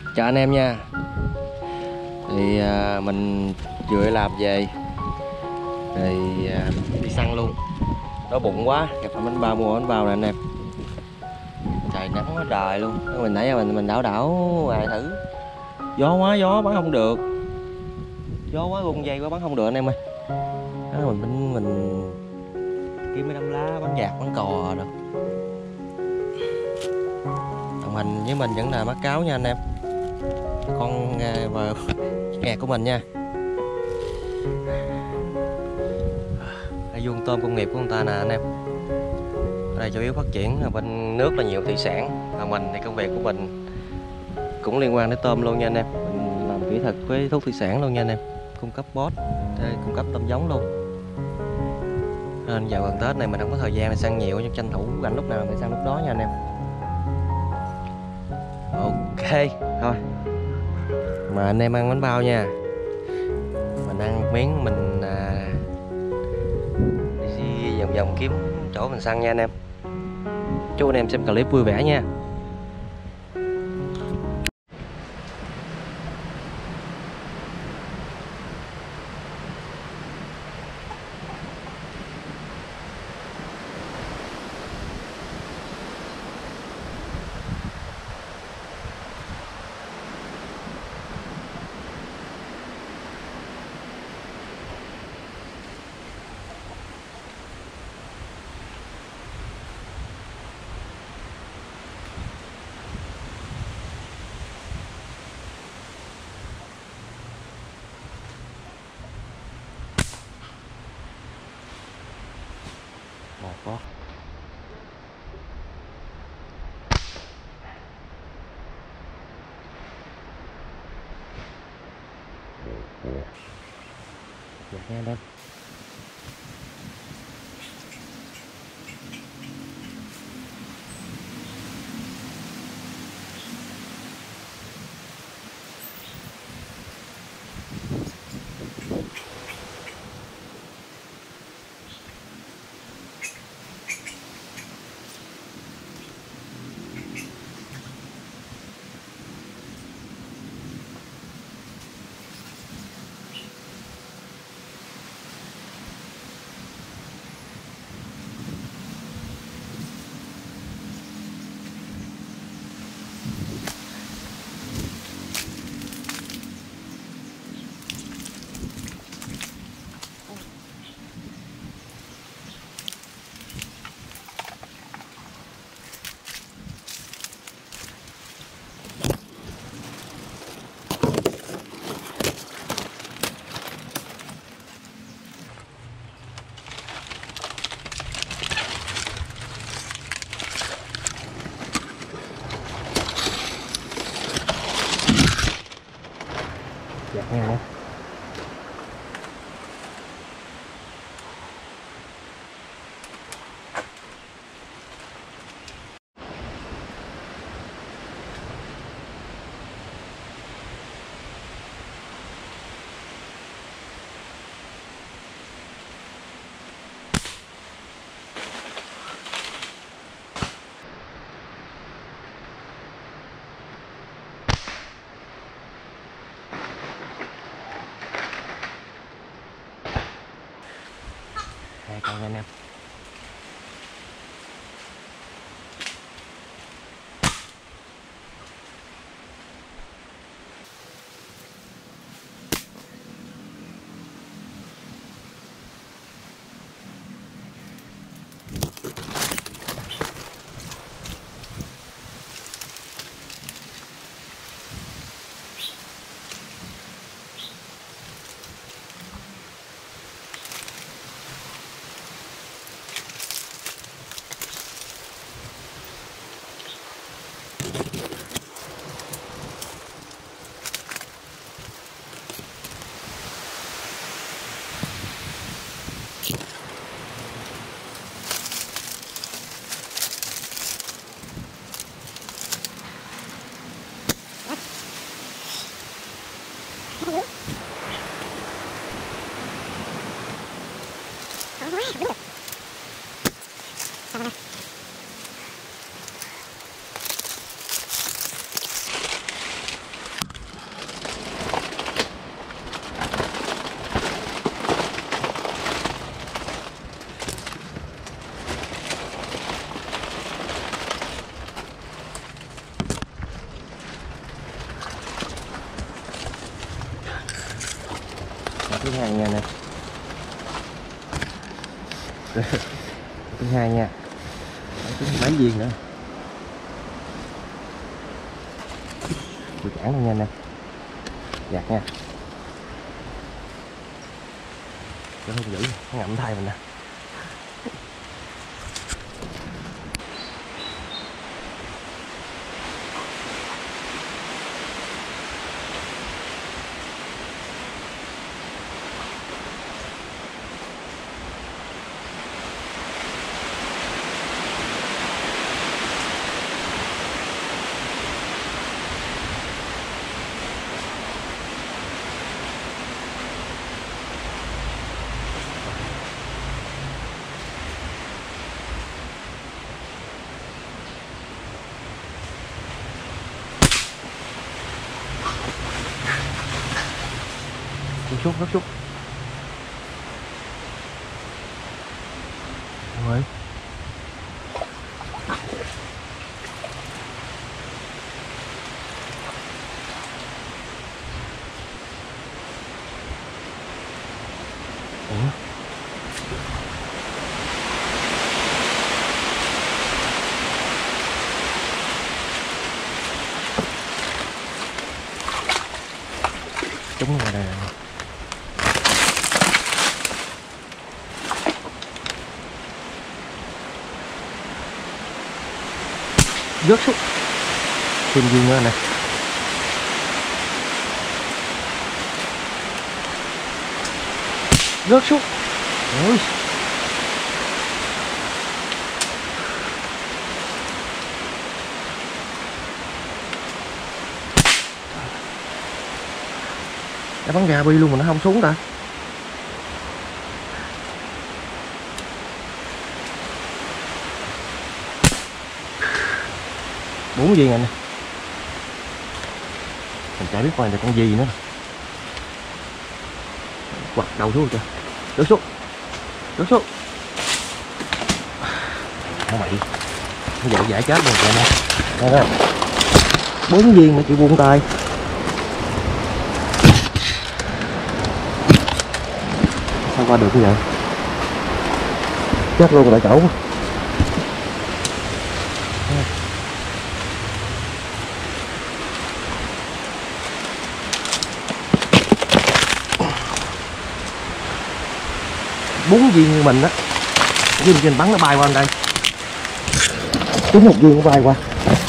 Chào anh em nha. Thì mình vừa đi làm về thì đi săn luôn. Đói bụng quá, gặp bánh bao, mua bánh bao nè anh em. Trời nắng quá trời luôn. Mình nãy giờ mình đảo đảo ai thử. Gió quá, gió bắn không được. Gió quá rung dây quá bắn không được anh em ơi. Đó, mình kiếm mấy đám lá bắn gạt bắn cò rồi. Đồng hành với mình vẫn là bác cáo nha anh em. Con và gạt của mình nha. Đây vuông tôm công nghiệp của người ta nè anh em. Ở đây chủ yếu phát triển bên nước là nhiều thủy sản, còn mình thì công việc của mình cũng liên quan đến tôm luôn nha anh em. Mình làm kỹ thuật với thuốc thủy sản luôn nha anh em, cung cấp bót, cung cấp tôm giống luôn. Nên dạo gần Tết này mình không có thời gian để săn nhiều, nhưng tranh thủ rảnh lúc nào thì săn lúc đó nha anh em. Ok thôi, mà anh em ăn bánh bao nha. Mình ăn một miếng mình đi vòng vòng kiếm chỗ mình săn nha anh em. Chúc anh em xem clip vui vẻ nha. Một con được nha anh em. Dạ nha. Hai con nha anh em. thứ hai nha nè. Thứ hai nha. Thứ mấy viên nữa. Tôi cản luôn nha nè. Giặt nha. Cho không giữ, nó ngậm thay mình nè. Gấp xúc rồi. Đúng rồi đây. Rớt xuống. Thêm viên nữa nè. Rớt xuống. Ôi. Đã bắn ra bi luôn mà nó không xuống ta. Bốn viên này nè. Mình chả biết coi là con gì nữa. Quặt đầu xuống kìa. Rớt xuống. Rớt xuống. Nó mày. Nó dội giải chết luôn kìa nè. Đây đó. 4 viên mà chịu buông tay. Sao qua được như vậy? Chết luôn tại chỗ. Bốn viên như mình á, viên trên bắn nó bay qua bên đây, trúng một viên nó bay qua.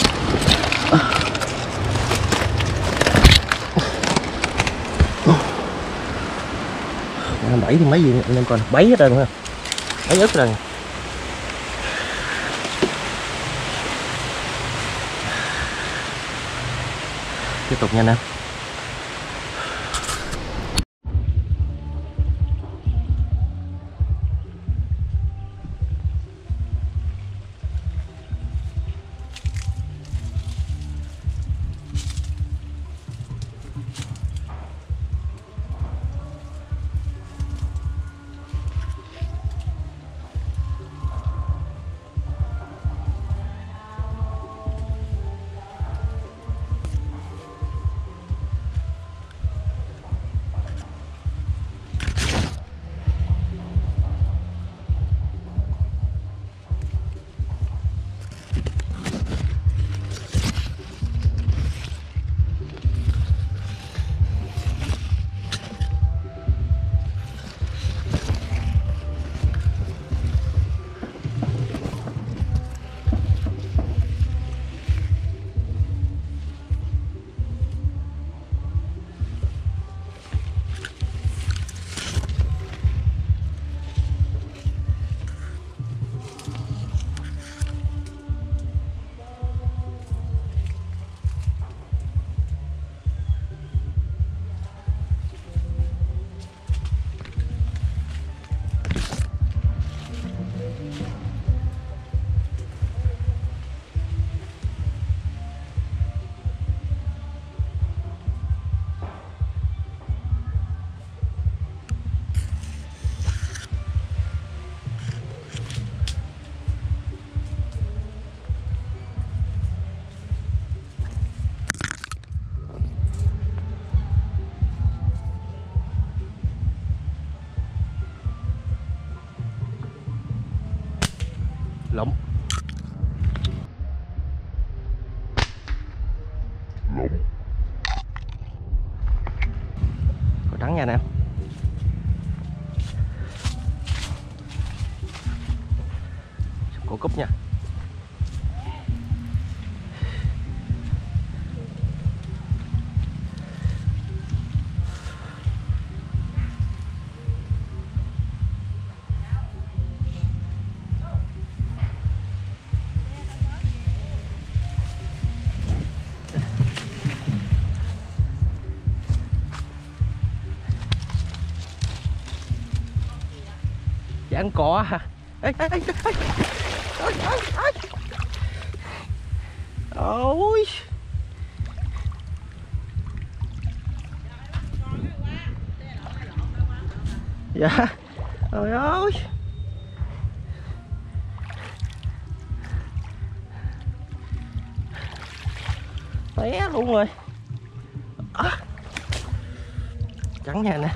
Bảy thì mấy viên anh em coi, 7 hết rồi đúng không? 7 ức rồi. Tiếp tục nha anh em. Cỏ trắng nha anh em. Cổ cúp nha. Dạ ăn cỏ hả? Ê, ê, ê, ê. Ôi, ôi, ôi. Ôi. Dạ. Trời ơi. Té luôn rồi. À. Trắng nha nè.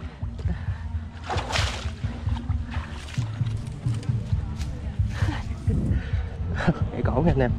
Cái cổ nha anh em.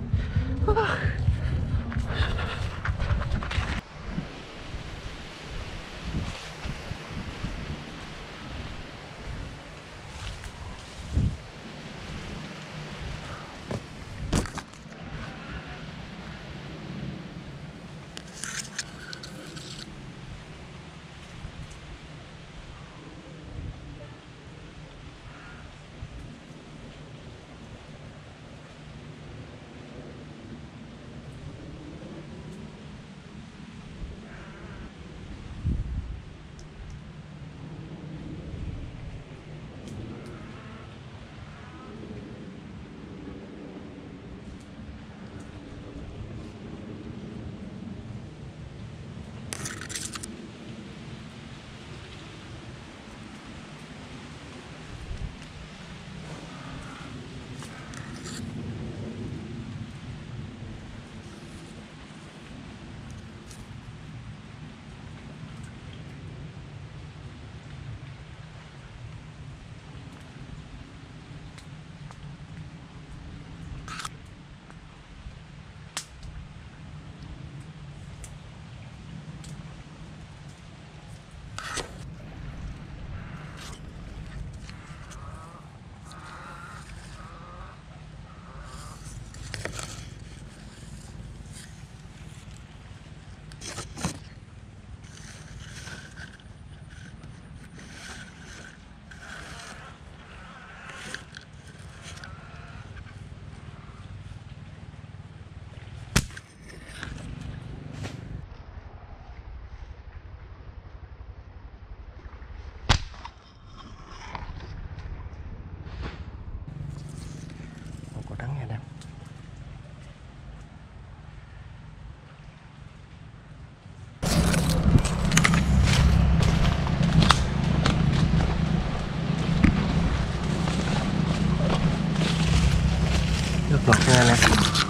Cổ trắng nha anh em. Nước ngọt nha anh em.